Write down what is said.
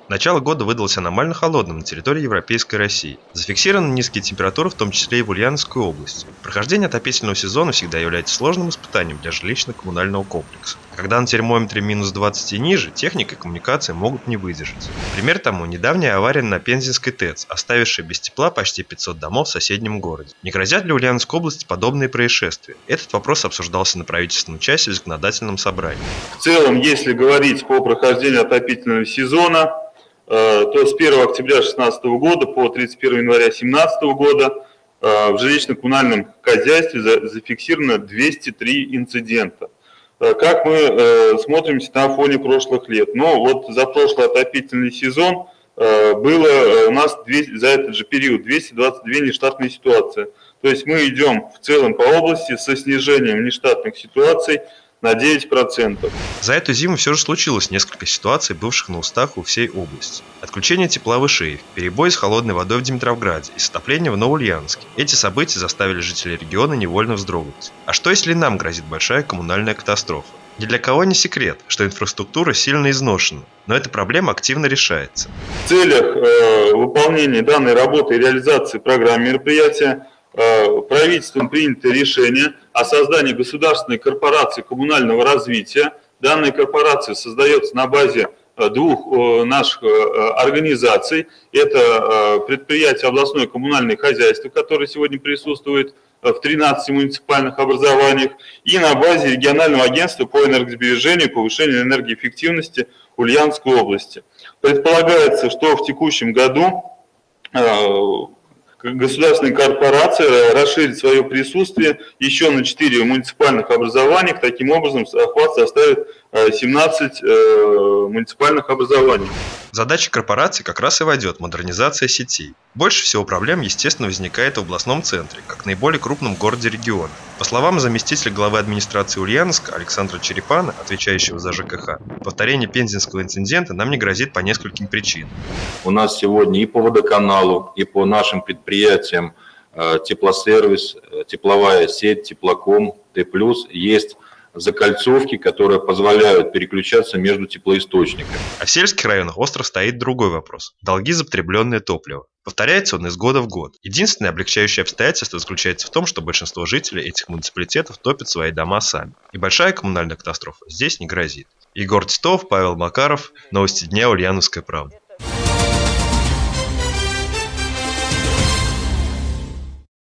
Начало года выдалось аномально холодным на территории Европейской России. Зафиксированы низкие температуры, в том числе и в Ульяновской области. Прохождение отопительного сезона всегда является сложным испытанием для жилищно-коммунального комплекса. А когда на термометре минус 20 и ниже, техника и коммуникации могут не выдержать. Пример тому недавняя авария на Пензенской ТЭЦ, оставившая без тепла почти 500 домов в соседнем городе. Не грозят ли Ульяновской области подобные происшествия? Этот вопрос обсуждался на правительственном часе в законодательном собрании. В целом, если говорить по прохождению отопительного сезона, то с 1 октября 2016 года по 31 января 2017 года в жилищно-коммунальном хозяйстве зафиксировано 203 инцидента. Как мы смотримся на фоне прошлых лет? Ну вот за прошлый отопительный сезон было у нас за этот же период 222 нештатные ситуации. То есть мы идем в целом по области со снижением нештатных ситуаций на 9%. За эту зиму все же случилось несколько ситуаций, бывших на устах у всей области. Отключение тепла в Ишиеве, перебой с холодной водой в Димитровграде и затопление в Новоульяновске. Эти события заставили жителей региона невольно вздрогнуть. А что если нам грозит большая коммунальная катастрофа? Ни для кого не секрет, что инфраструктура сильно изношена, но эта проблема активно решается. В целях выполнения данной работы и реализации программ мероприятия правительством принято решение о создании государственной корпорации коммунального развития. Данная корпорация создается на базе двух наших организаций. Это предприятие областное коммунальное хозяйство, которое сегодня присутствует в 13 муниципальных образованиях, и на базе регионального агентства по энергосбережению и повышению энергоэффективности Ульяновской области. Предполагается, что в текущем году государственная корпорация расширит свое присутствие еще на 4 муниципальных образованиях. Таким образом, охват составит 17 муниципальных образований. Задача корпорации как раз и войдет модернизация сетей. Больше всего проблем, естественно, возникает в областном центре, как наиболее крупном городе региона. По словам заместителя главы администрации Ульяновска Александра Черепана, отвечающего за ЖКХ, повторение пензенского инцидента нам не грозит по нескольким причинам. У нас сегодня и по водоканалу, и по нашим предприятиям теплосервис, тепловая сеть, теплоком, Т+, есть закольцовки, которые позволяют переключаться между теплоисточниками. А в сельских районах остро стоит другой вопрос – долги за потребленное топливо. Повторяется он из года в год. Единственное облегчающее обстоятельство заключается в том, что большинство жителей этих муниципалитетов топят свои дома сами. И большая коммунальная катастрофа здесь не грозит. Егор Титов, Павел Макаров. Новости дня. Ульяновская правда.